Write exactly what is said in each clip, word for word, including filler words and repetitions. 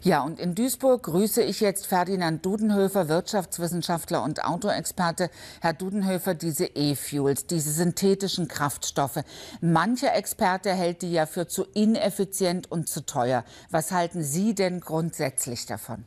Ja, und in Duisburg grüße ich jetzt Ferdinand Dudenhöfer, Wirtschaftswissenschaftler und Autoexperte. Herr Dudenhöfer, diese E-Fuels, diese synthetischen Kraftstoffe. Mancher Experte hält die ja für zu ineffizient und zu teuer. Was halten Sie denn grundsätzlich davon?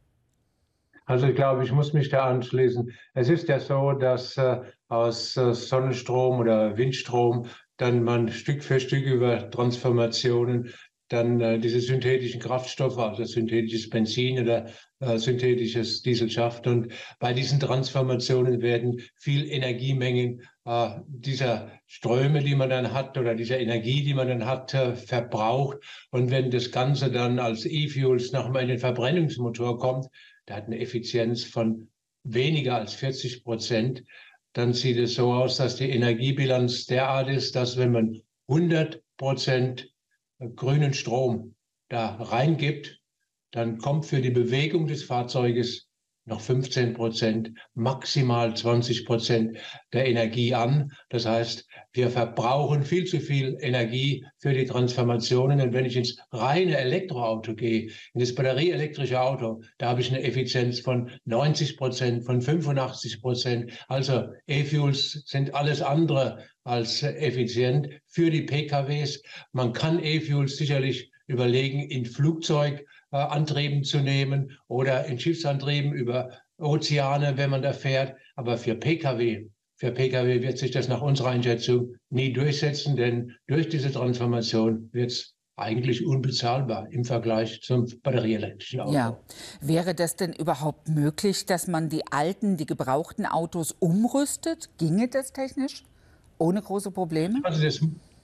Also ich glaube, ich muss mich da anschließen. Es ist ja so, dass äh, aus äh, Sonnenstrom oder Windstrom dann man Stück für Stück über Transformationen dann äh, diese synthetischen Kraftstoffe, also synthetisches Benzin oder äh, synthetisches Diesel schafft. Und bei diesen Transformationen werden viel Energiemengen äh, dieser Ströme, die man dann hat, oder dieser Energie, die man dann hat, äh, verbraucht. Und wenn das Ganze dann als E-Fuels nochmal in den Verbrennungsmotor kommt, der hat eine Effizienz von weniger als vierzig Prozent, dann sieht es so aus, dass die Energiebilanz derart ist, dass wenn man hundert Prozent grünen Strom da reingibt, dann kommt für die Bewegung des Fahrzeuges noch fünfzehn Prozent, maximal zwanzig Prozent der Energie an. Das heißt, wir verbrauchen viel zu viel Energie für die Transformationen. Und wenn ich ins reine Elektroauto gehe, in das batterieelektrische Auto, da habe ich eine Effizienz von neunzig Prozent, von fünfundachtzig Prozent. Also E-Fuels sind alles andere als effizient für die P K Ws. Man kann E-Fuels sicherlich überlegen, in Flugzeugantrieben zu nehmen oder in Schiffsantrieben über Ozeane, wenn man da fährt. Aber für P K W, für P K W wird sich das nach unserer Einschätzung nie durchsetzen, denn durch diese Transformation wird es eigentlich unbezahlbar im Vergleich zum batterieelektrischen Auto. Ja, wäre das denn überhaupt möglich, dass man die alten, die gebrauchten Autos umrüstet? Ginge das technisch ohne große Probleme? Also das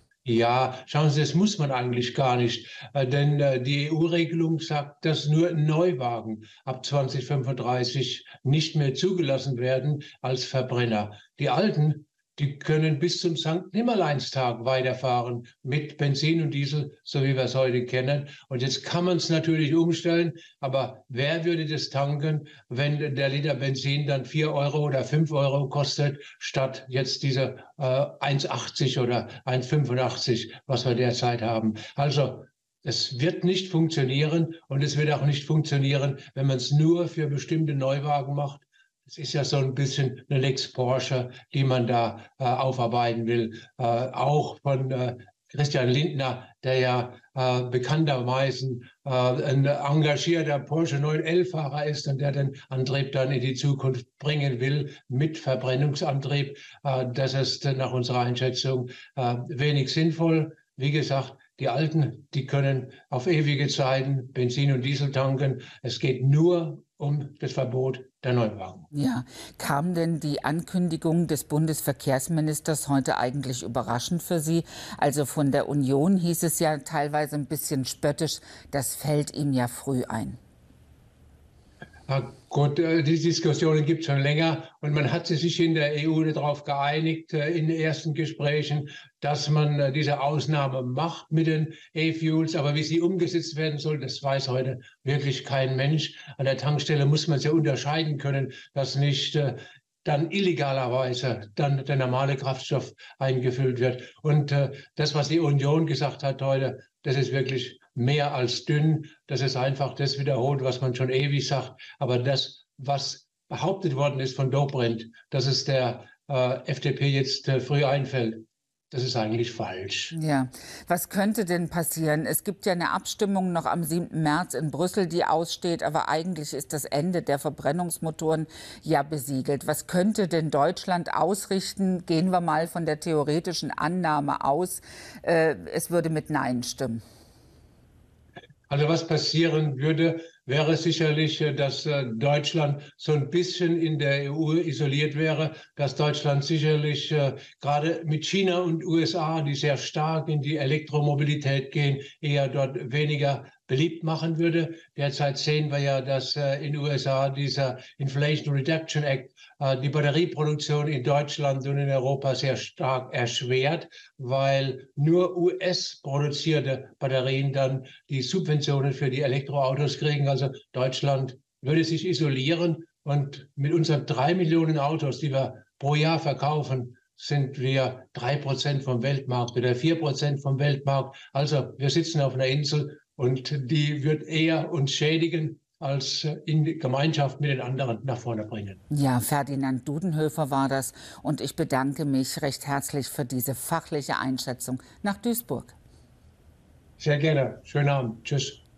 Ja, schauen Sie, das muss man eigentlich gar nicht, äh, denn äh, die E U-Regelung sagt, dass nur Neuwagen ab zweitausendfünfunddreißig nicht mehr zugelassen werden als Verbrenner. Die alten, die können bis zum Sankt Nimmerleinstag weiterfahren mit Benzin und Diesel, so wie wir es heute kennen. Und jetzt kann man es natürlich umstellen, aber wer würde das tanken, wenn der Liter Benzin dann vier Euro oder fünf Euro kostet, statt jetzt diese äh, eins achtzig oder eins fünfundachtzig, was wir derzeit haben. Also es wird nicht funktionieren und es wird auch nicht funktionieren, wenn man es nur für bestimmte Neuwagen macht. Es ist ja so ein bisschen eine Lex Porsche, die man da äh, aufarbeiten will. Äh, auch von äh, Christian Lindner, der ja äh, bekannterweise äh, ein engagierter Porsche neun elf-Fahrer ist und der den Antrieb dann in die Zukunft bringen will mit Verbrennungsantrieb. Äh, das ist äh, nach unserer Einschätzung äh, wenig sinnvoll. Wie gesagt, die Alten, die können auf ewige Zeiten Benzin und Diesel tanken. Es geht nur um das Verbot der Neuwagen. Ja, kam denn die Ankündigung des Bundesverkehrsministers heute eigentlich überraschend für Sie? Also von der Union hieß es ja teilweise ein bisschen spöttisch, das fällt ihm ja früh ein. Ja, gut, die Diskussionen gibt es schon länger und man hat sich in der E U darauf geeinigt, in den ersten Gesprächen, dass man diese Ausnahme macht mit den E-Fuels. Aber wie sie umgesetzt werden soll, das weiß heute wirklich kein Mensch. An der Tankstelle muss man ja unterscheiden können, dass nicht äh, dann illegalerweise dann der normale Kraftstoff eingefüllt wird. Und äh, das, was die Union gesagt hat heute, das ist wirklich mehr als dünn. Das ist einfach das wiederholt, was man schon ewig sagt. Aber das, was behauptet worden ist von Dobrindt, dass es der äh, F D P jetzt äh, früh einfällt, das ist eigentlich falsch. Ja, was könnte denn passieren? Es gibt ja eine Abstimmung noch am siebten März in Brüssel, die aussteht, aber eigentlich ist das Ende der Verbrennungsmotoren ja besiegelt. Was könnte denn Deutschland ausrichten? Gehen wir mal von der theoretischen Annahme aus, äh, es würde mit Nein stimmen. Also was passieren würde, wäre sicherlich, dass Deutschland so ein bisschen in der E U isoliert wäre, dass Deutschland sicherlich äh, gerade mit China und U S A, die sehr stark in die Elektromobilität gehen, eher dort weniger beliebt machen würde. Derzeit sehen wir ja, dass äh, in den U S A dieser Inflation Reduction Act äh, die Batterieproduktion in Deutschland und in Europa sehr stark erschwert, weil nur U S-produzierte Batterien dann die Subventionen für die Elektroautos kriegen. Also Deutschland würde sich isolieren und mit unseren drei Millionen Autos, die wir pro Jahr verkaufen, sind wir drei Prozent vom Weltmarkt oder vier Prozent vom Weltmarkt. Also wir sitzen auf einer Insel Und die wird eher uns schädigen, als in die Gemeinschaft mit den anderen nach vorne bringen. Ja, Ferdinand Dudenhöfer war das. Und ich bedanke mich recht herzlich für diese fachliche Einschätzung nach Duisburg. Sehr gerne. Schönen Abend. Tschüss.